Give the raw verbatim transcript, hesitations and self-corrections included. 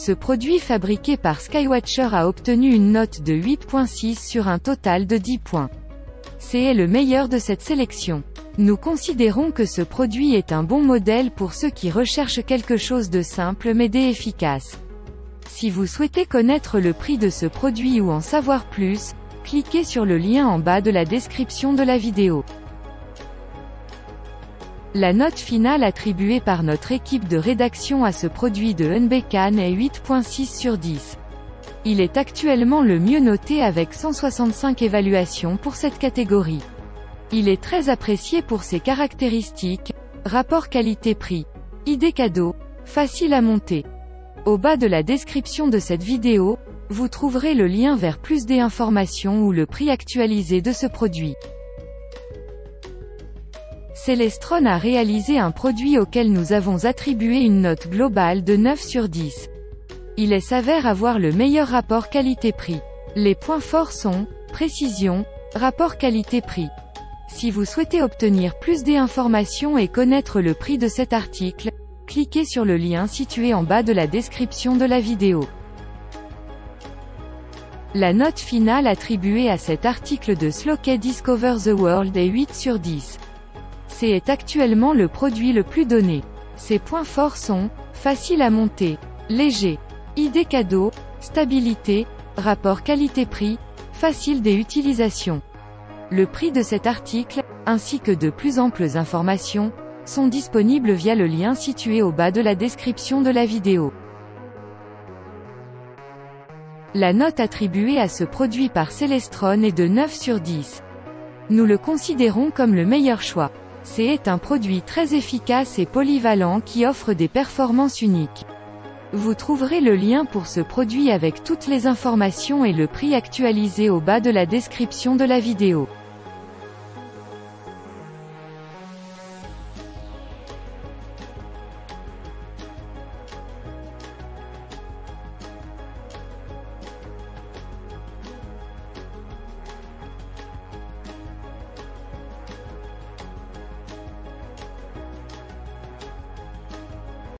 Ce produit fabriqué par Skywatcher a obtenu une note de huit virgule six sur un total de dix points. C'est le meilleur de cette sélection. Nous considérons que ce produit est un bon modèle pour ceux qui recherchent quelque chose de simple mais d'efficace. Si vous souhaitez connaître le prix de ce produit ou en savoir plus, cliquez sur le lien en bas de la description de la vidéo. La note finale attribuée par notre équipe de rédaction à ce produit de Unbecan est huit virgule six sur dix. Il est actuellement le mieux noté avec cent soixante-cinq évaluations pour cette catégorie. Il est très apprécié pour ses caractéristiques, rapport qualité-prix, idée cadeau, facile à monter. Au bas de la description de cette vidéo, vous trouverez le lien vers plus d'informations ou le prix actualisé de ce produit. Celestron a réalisé un produit auquel nous avons attribué une note globale de neuf sur dix. Il s'avère avoir le meilleur rapport qualité-prix. Les points forts sont précision, rapport qualité-prix. Si vous souhaitez obtenir plus d'informations et connaître le prix de cet article, cliquez sur le lien situé en bas de la description de la vidéo. La note finale attribuée à cet article de Slockey Discover the World est huit sur dix. C'est actuellement le produit le plus donné. Ses points forts sont facile à monter, léger, idée cadeau, stabilité, rapport qualité-prix, facile d'utilisation. Le prix de cet article, ainsi que de plus amples informations, sont disponibles via le lien situé au bas de la description de la vidéo. La note attribuée à ce produit par Celestron est de neuf sur dix. Nous le considérons comme le meilleur choix. C'est un produit très efficace et polyvalent qui offre des performances uniques. Vous trouverez le lien pour ce produit avec toutes les informations et le prix actualisé au bas de la description de la vidéo.